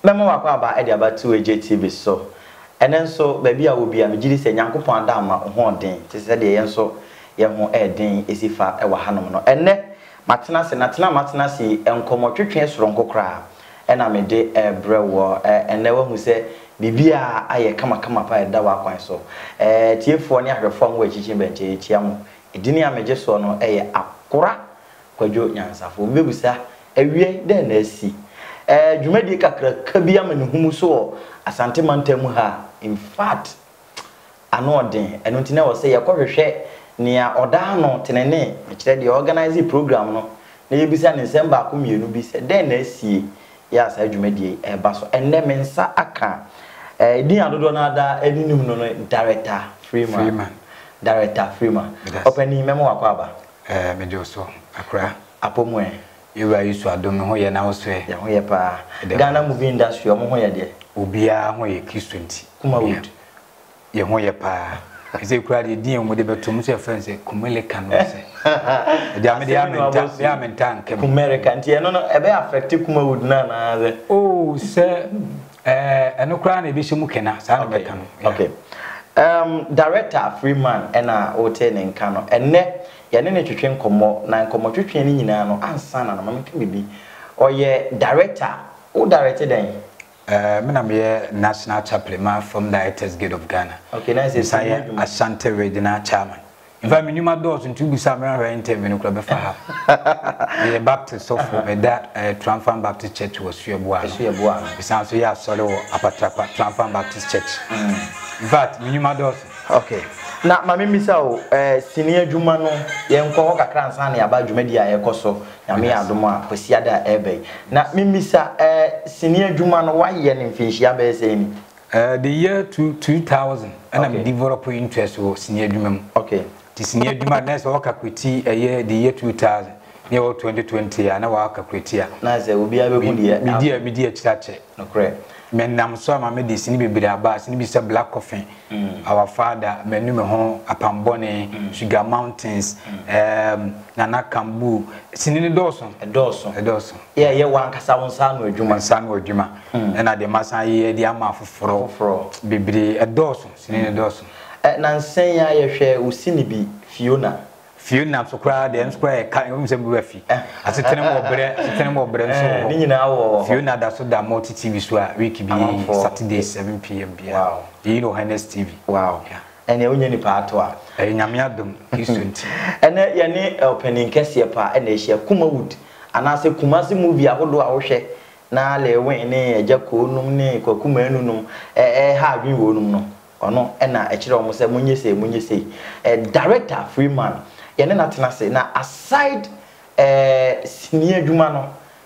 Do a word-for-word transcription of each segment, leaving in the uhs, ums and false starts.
memo wakwa ba e dia ba two A J T V so enen so baby a obi a megiri se Nyankopon ada ama ho den te se de yen so ye ho e den esifa e wa hanom no enne matena se natena matena se enkomotwetwe soronko kra e na me de e brewo enne wa hu se bibia aye kama kama pa e da wa kwan so eh tiefo ne ahwefo mo achichi benche tia mo edini a meje so no e ye akora kwadwo nyansafo bebusa awie de na asi eh dwumadi kakra kabia manehumu so asante mantamu ha in fact anoden eno ntina wo se ye kohwehwe nia oda no tenene me kire de organize program no na yebisa ne nsem ba ko mienu bi se de na asie ya sa dwumadi e ba so enne mensa aka eh din adodo na da edinim no no director Freeman Freeman director Freeman opening memo akwa eh me jo so akra apomwe you are used to adom ho ye na wo so ye ho ye pa Ghana movie industry omo ho ye de obia ho ye Kristo nti kuma wood ye ho ye pa ese kura de din mo de betom so friends kumele kan no se de amede amenta de amenta nke kumerica nti no no e be affect kuma wood na na ze oh se eh eno kura na e be hye mu kena sa na be kan okay um director Freeman ena hotel ne nka no enne ye ne ne twetwe nkomo na nkomo twetwe ne nyina no ansa na na mameka bibi oye director o director den eh me na me national chaplain from Directors Guild of Ghana. Okay, nice to see you. Asante regional chairman. In fact, me nyuma doors into be some interview no club fa ha. The Baptist of me that Triumphant Baptist Church was Sueboa. Sueboa. We sound so yeah solo Apatrapa Triumphant Baptist Church. In fact, me nyuma doors. Okay. Na mama misa o eh sini adwuma no ye nko ho kakra nsa na aba adwuma di aye koso na me adom a kwasi da ebe na mimisa eh sini adwuma no waye ne mfinshi aba ese ni eh the year two thousand and I'm developing interest o sini adwuma mu. Okay. The sini adwuma na so wakakweti eh the year two thousand near twenty twenty ya na wakakweti ya na ze obi abehu die media media chirache no correct men nam so ma me de sini bebere aba sini bi se black coffin mm. Our father menu me ho apambone mm. Sugar Mountains mm. um Nana Kambu sini ni doso e doso e doso yeah ye wan kasa won sa no adwuma sa no adwuma e na de masan ye de ama foforo foforo bebere e doso sini ni doso e na nsen ya ye hwe usini bi Fiona Fiona so kra de square ka we say be fi asetene mo bre asetene mo bre so ni nyina wo Fiona da so da multi T V so a week bi Saturday seven p m bia wow you know Hennes T V wow ene onye ni pa ato a e nyame adom Kristo nti ene ye ne opening kese pa ene ehia Kumawood anase Kumasi movie ahodo a wo hwe na lewe ne ejako num ne kwakuma enunum eh eh ha adwen wo num no ono ena ekire omo se munyese munyese eh director Freeman ye ne natenase na aside eh sini adwuma no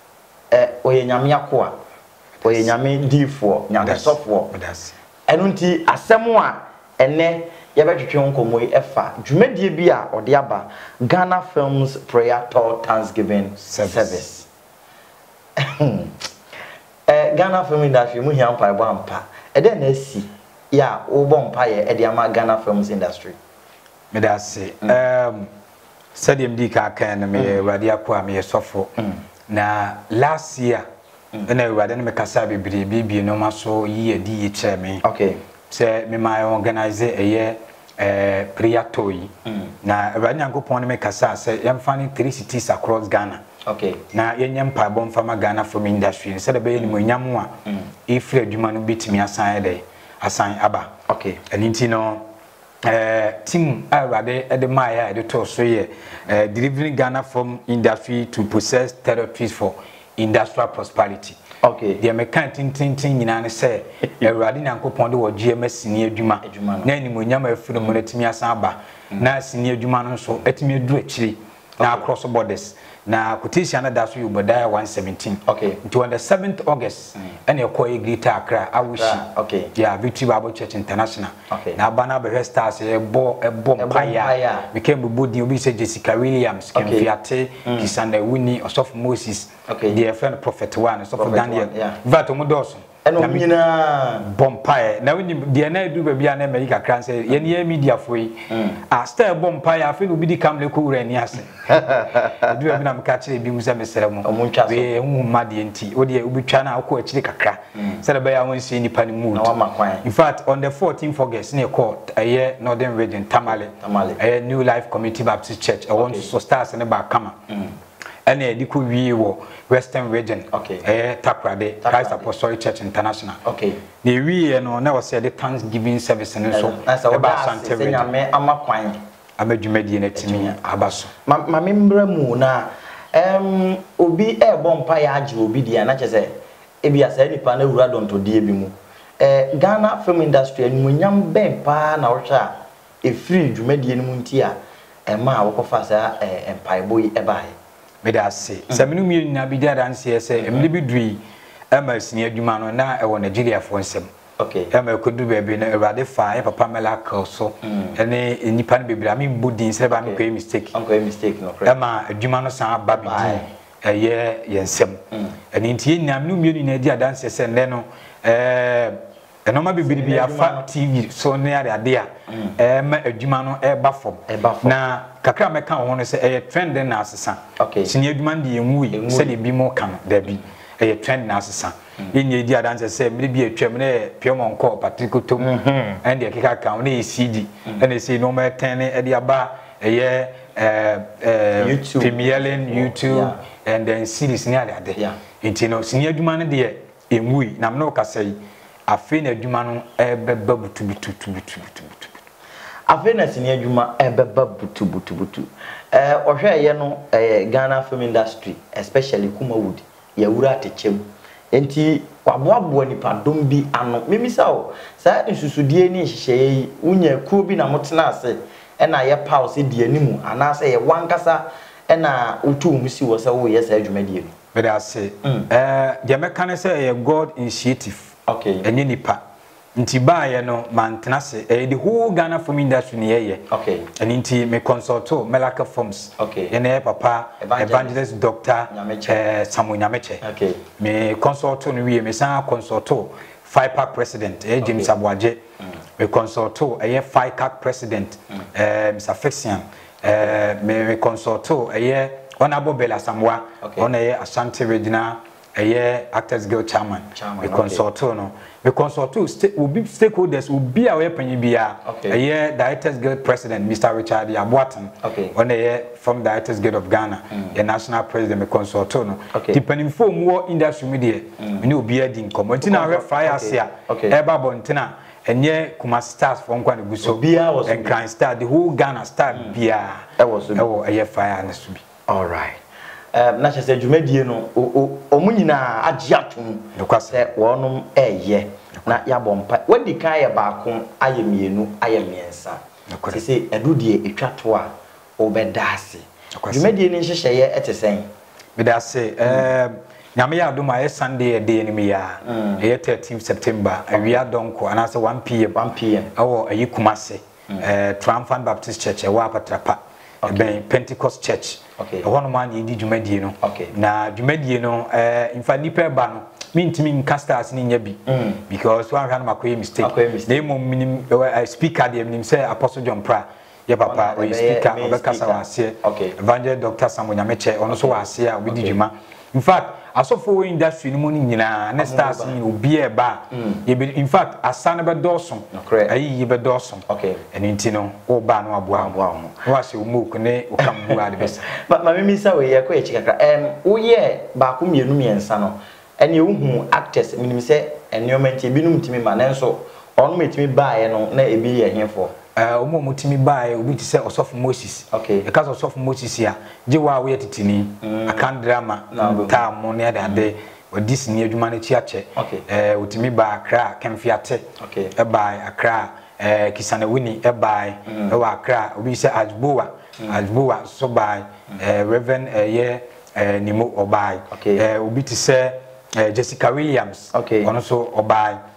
eh oye nyame akoa oye nyame difo nyame sofo enu nti asemu a ene ye betwetwe nkomo efa dwumadie bi a ode aba Ghana Films Prayer Tour Thanksgiving Service, service. eh Ghana Film Industry mu hia mpa ebo ampa e de na asi ya wo bo mpa ye e de ama Ghana Films Industry me da se um said M D ka kan na me wadi akwa me sofo na last year na wadi na me kasa bebiri bibi no maso yi adi yi che me okay se me my organize eye eh prayer toy na wadi Nyankopon na me kasa se yam fani three cities across Ghana okay na yenyam pa bom fama Ghana Film Industry se da be ni mo nyam a e free adwuma no bitimi asan de asan aba okay aninti no eh team awade e de maya e de to so ye eh delivering Ghana Film Industry to possess therapies for industrial prosperity. Okay. The American tin tin tin nyina ne say awade Nyankopon de wo G M S ni adwuma na ni mo nyama afiri mo natimi asan aba na sini adwuma no so atimi adu akiri na across borders na quotation na da so Obadiah one seventeen. Okay. Until on the seventh of August and your call Greater Accra Awushi. Okay. Yeah, Victory Bible Church International. Okay. Na bana be stars e bo e bom paya. We came body obi say Jessica Williams, Ken Fiate, Kisanda Winnie, Osof Moses. Okay. Their friend Prophet One, Osof Daniel. Vat omodoso. eno nyina bompae na woni de na edu ba bia na America kran say ye ne media foi a star bompae afi no bi di kamle ko wura ni ase edu ba na mka kire bi mu se mesere mu we hu ma de enti wo de ubitwa na akọ akire kakra se ba ya won si nipa ni mood in fact on the fourteenth of August ne court aye Northern Region Tamale aye New Life Community Baptist Church I want to start ne ba kama and edi ko wie wo Western Region eh Takrade Christ Apostolic Church International okay the wie no na was the Thanksgiving service no so e ba Santa Region me amakwan amadwumadi na timi abaso ma membra mu na em obi e bompa ya age obi dia na chese e bia sa nipa na wura donto die bi mu eh Ghana film industry anyunyam ben pa na wohwa e free dwumadi no mu ntia e ma wokofa sa empaibo yi e bae meda se se menu mi nyina bi dia dan se se emle bi dui ema sini adwuma no na e wo Nigeria fo nsem okay ema kodu bebe na Ewrade fa e papa Melaka so ene nipa no bebira mi bodin se ba me ko mistake anko mistake no correct ema adwuma no san ba bi eye yensem ene ntie nyina menu mi nyina dia dan se se ne no eh enoma bibiri bi afa T V so ne ade ade a ema adwuma no e ba fom na kakra meka ho no se e trend na asesa okay sini adwuma de enwu se de bi mo kan da bi e trend na asesa yenye di adanse se me bi atwam na piemo nko patikotom and de keka kan na C D and say no ma ten e de aba e eh premiering YouTube and then series ni ade ade enti no sini adwuma no de enwu na me no kasai afi na adwuma no e beba butu butu butu butu afi na sini adwuma e beba butu butu butu eh ohwe ye no eh Ghana film industry especially Kumawood ya wura techem enti waboaboa nipa dom bi ano memisa o sa nsusudie ni hyehyeye unya kuo bi na motena ase e na ye pause die animu ana se ye wankasa e na utu musi wo se wo ye sa adwumadie no but I say eh je meka say ye God initiative okay enye nipa nti ba ye no mantena se eh the whole Ghana film industry ni ye okay and nti me consulto Melaka Films okay ene papa evangelist doctor eh Samuel Nyameche okay me consulto no wie me san consulto five pack president eh James Abwaje me consulto eh five pack president eh Mister Fixian eh me consulto eh honorable Bella Samwa on eh Ashanti Regional eh Actors Guild chairman we consulto no we consult will be stakeholders will be our penibia a year Directors Guild President Mister Richard Yabuatan on a year from Directors Guild of Ghana the national president we consult no depending for more industry media we know be a din come until fire here eba bontina and yeah kuma stars from Kwani Guso and Crime Star the whole Ghana star bia that was a year fire and to be all right um na chese dwumadie no omunyina agye atom se wonom eye na ya bompa wadi kan ye baako aye mienu aye miensa sese edudie etwato a obedase dwumadie ni hyehyeye etesen bedase um nyame ya adoma ye Sunday day ni me ya ye thirteenth September awia donko anase one p m one p m awo ayi Kumase eh Triumphant Baptist Church e wa Patrapa ben Pentecost Church okay one man yedi dwumadie no okay na dwumadie no eh infa nipa ba no mintimi nkasters ni nya bi because one kan makoye mistake dey mo minim speaker dey minim say Apostle John Pra ye papa o speaker obekasa wase Evangelist Doctor Samuel Nyameche ono so wase a obedi dwuma in fact asofo industry ni mo ni nyina ne stars ni obi e ba in fact asane be doson ayi ye be doson okay eni ntino o ba no aboa aboa mo wase o moku ne o kam bu adbesa ma me misa we ye ko ye chikakra em wo ye ba ko mienu miensa no ene uhu actors minim se environment ebinum timi ma nenso onu metimi baaye no na ebi ye henfo eh omo mutimi baaye obi ti se Osofu Moses okay e ka Osofu Moses ya je wa we titini akan drama ta mo ne ade odisi ni adwuma na chi ache eh utimi ba Accra Kemfiate e baaye Accra eh Kisanawuni e baaye e wa Accra obi se Ajbowa Ajbowa so baaye eh Reverend eh ye Nimo obai eh obi ti se Uh, Jessica Williams okay ono so obai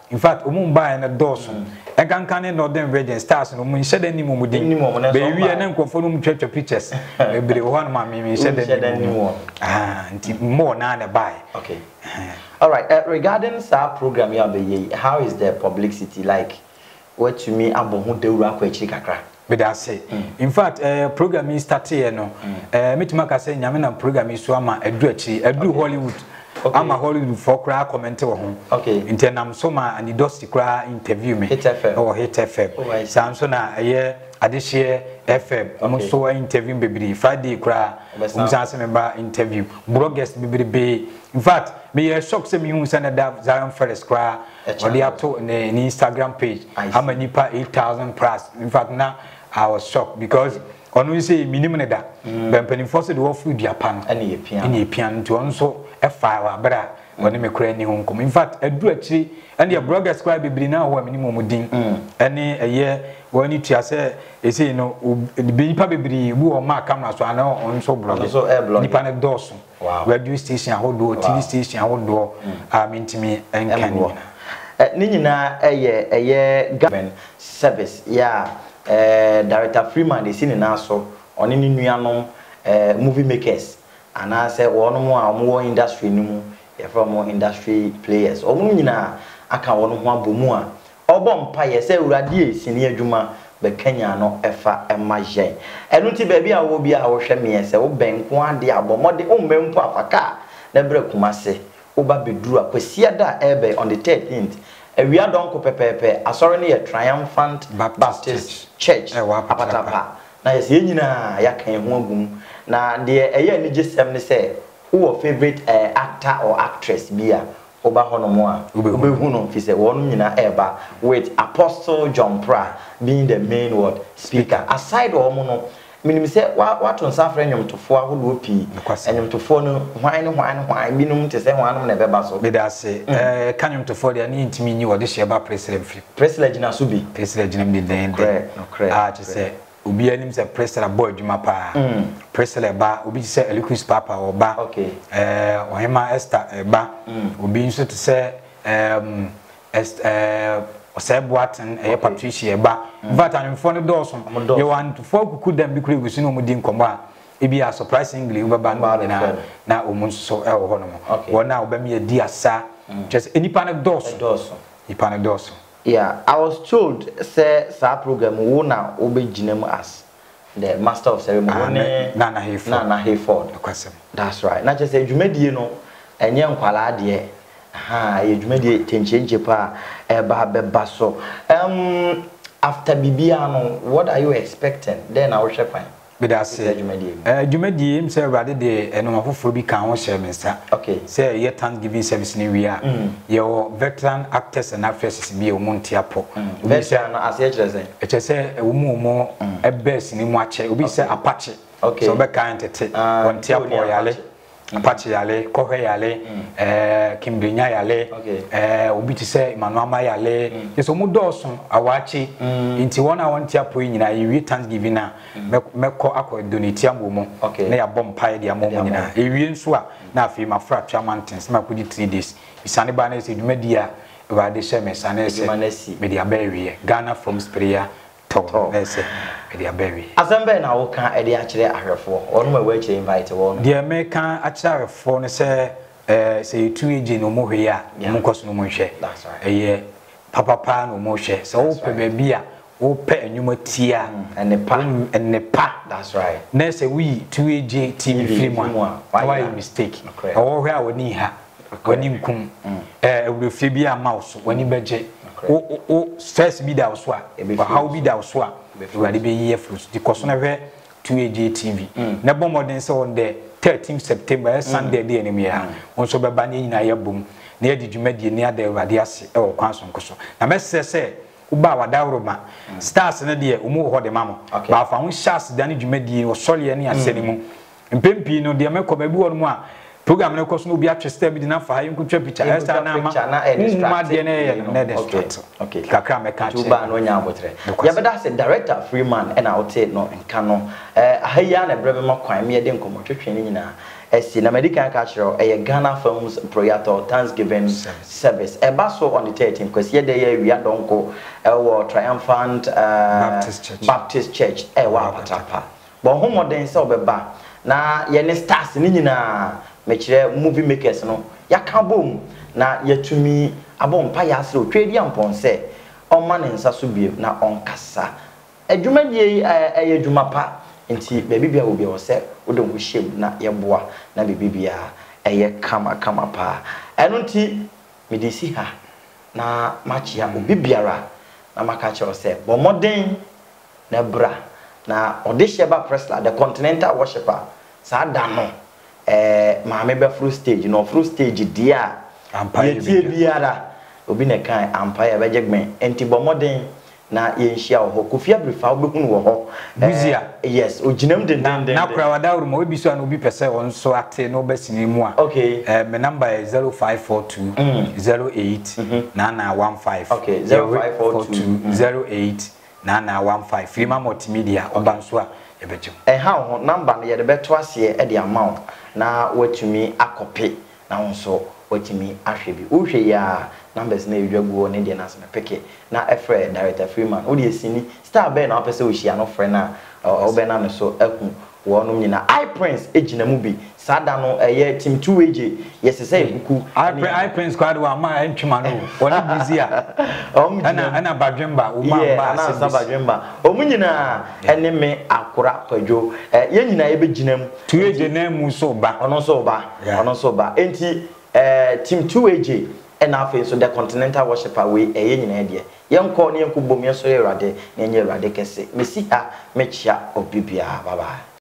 in fact omu buy na dose e kan kan Northern Region stars no mu hyɛ dan ni mu din be wi na nkofo no mu twetwe pictures e bere ho na ma me me hyɛ dan ni mu ah nti mo na na buy. Okay. All right, uh, regarding sa program ya be ye, how is the publicity like? What to me abo ho dewura kwa echi kakra. But I say, in fact, uh, program is started here no. Uh, me tuma ka say nyame na program is so ama edu achi, edu Hollywood. Okay. I'm a Hollywood for cry comment to home. Okay. In turn, I'm so ma and the dusty cry interview me. Hit F M. Oh, Hit F M. Oh, Samson a year, addition F M. I'm so interview baby Friday cry. I'm saying member interview. Bloggers baby be. In fact, me a shock se me who send that Zion Ferris cry. On the up to the Instagram page. How many pa eight thousand plus. In fact, now I was shocked because. On we say minimum that, but penny force the world food Japan, any piano, any piano to also a fire, but when they cry any home come. In fact, I do actually, and your blogger scribe be now or minimum ding, any a year when you say, you say, you know, be probably who or my camera, so I know on so blog, so a blog, Nippon Dawson, radio station, hold door, T V station, hold door, I mean to me, and can Nina a year, a year government service, yeah. Uh, Director Freeman they seen na so on ni nuanom uh, movie makers and I say one more more industry ni mu e from more industry players omu nyina aka wono ho abomu a obom pa ye say urade esini adwuma be Kenya no efa emajen enu ti ba bia wo bia wo hwe me say wo benko ade abomode o mmempo afaka na bre kumase wo ba beduru akwisia da ebe on the thirteenth we are don't pepepe asori ne Triumphant Baptist, Baptist Church apatapa na yes ye nyina ya kan ho agum na de eye ni gisem ne say who favorite uh, actor or actress bia oba hono mo a obehu no fi say wonu nyina eba with Apostle John Pra being the main word speaker aside omo no minim say what on safra nyom tofo ahodo pi enyom tofo no hwan ne hwan ne hwan binum te say hwan no beba so me da say eh kanyom tofo de na intimi nyi wo de sheba president free president na so bi president na me den den ah te say obi anim say president boy djuma pa president ba obi say Elikus Papa oba okay eh ohema Esther eba obi nso te say um eh Oseboaten e Patricia eba but an phone doorson you want for kuku dem bi kure gusi no mu di nkomo a e bi a surprisingly we ba na na omun so e ho no mo wona oba me di asa just enipa na doorson enipa na doorson. Yeah, I was told say sa program wo na obeginem as the master of ceremony na na Hayford na na Hayford that's right na just say dwumadie no enye nkwala ade ha ye dwumadie tenchenche pa e ba beba so um after bibia no what are you expecting then I will share fine be that say eh dwumadie im say rade de eno afoforo bi kan ho share mensa okay say ye Thanksgiving service ni we are your veteran actors and actresses bi o montiapo veteran as ye chere say e chere say e wo mu mo e best ni mu ache obi say Apache so be kan tete montiapo yale Apache yale kohwe yale eh Kimbrinya yale eh obi ti say Manuama yale yeso mu dosun awachi nti wona wontia po nyina yewi Thanksgiving na mekọ akọ donate amomo na ya bom pie dia amomo nyina yewi nso a na afi mafra twa mountains na kodi three days isane ba na se dwumadi a wade hye me sane se media bewie Ghana from Spiria to na se media bewie asembe na wo kan ede a kire ahwefo onu ma we kire invite wo de me kan a kire ahwefo ne se eh se two age no mo hwe a mo koso no mo hwe eh papa pa no mo hwe se wo pe bia a wo pe enwuma tia enepa enepa that's right na se we two age T V film why mistake wo hwe a woni ha woni nkum eh ewurefie bia mouse woni beje o o stress bi da so a how bi da so a wade be year fruits di koso na hwe two A J T V na bom modern say on the thirteenth September Sunday day enemy ya won so be ba na nyina ya bom na ya di dwumadie ni ada wade ase e wo kwanso nkoso na message say uba wadawroma stars na de umu ho de mamo ba fa ho shas da ne dwumadie wo sole ne asene mu mpempi no de mekọ ba bi won mu a program na koso no bi atweste bi na fa ha yinkutwa picture esta na ma ma de na ye na distract okay kakra me ka che uba no nya abotre ya beda say director Freeman and out no nka no eh ahaya na brebe makwan me de nkomo twetwe ni nyina esi na medical culture e Ghana Films Proyato Thanksgiving service, service. E ba so on the thirteenth kwesi de ye wi adonko e wo Triumphant uh, Baptist Church Baptist Church e wa patapa bo homoden se obeba na ye ne stars ni nyina me kire movie makers no yaka bom na yatumi abompa ya asre otwedi ampon se ọma ne nsa so biem na onkasa adwuma die eh adwuma pa nti bebi bia obi o se wodon ho hyem na yeboa na bebi bia eye kama kama pa eno nti medisi ha na machia obi biara na maka che o se bo modern na bra na odesheba Presla the continental worshiper sa da no eh maame be fruit stage no fruit stage dia yetie biara obi ne kan empire be jegmen enti bomoden na yenhia wo Kofi Abrifa obehunu wo ho Buzia yes oginam den den den na kura wada uruma obi so na obi pese won so ate no basini mu a okay eh my number is zero five four two zero eight nine nine one five okay zero five four two zero eight nine nine one five Freema Multimedia oba so a ebejem eh ha ho number no ye de beto ase e de amount na watumi akope na won so watumi ahwe bi uhwe ya numbers na edwaguo ne de na se peke na efre director Freeman o de sini star be na opese ohia no fre na obe na no so aku wonum nyina I Prince ejina mu bi sada no eye team two A J yes say ekuku I Prince squad wa ma entwuma no woni busy a ana ana badwemba o ma ba na sa badwemba o mu nyina ene me akora kwadwo ye nyina ye begina mu two A J na mu so ba ono so ba ono so ba enti eh team two A J and afi so the continental worshiper we eye nyina de yenko ne yenko bom yeso ye rade ne nye rade kese mesi ha mechia obibia bye bye.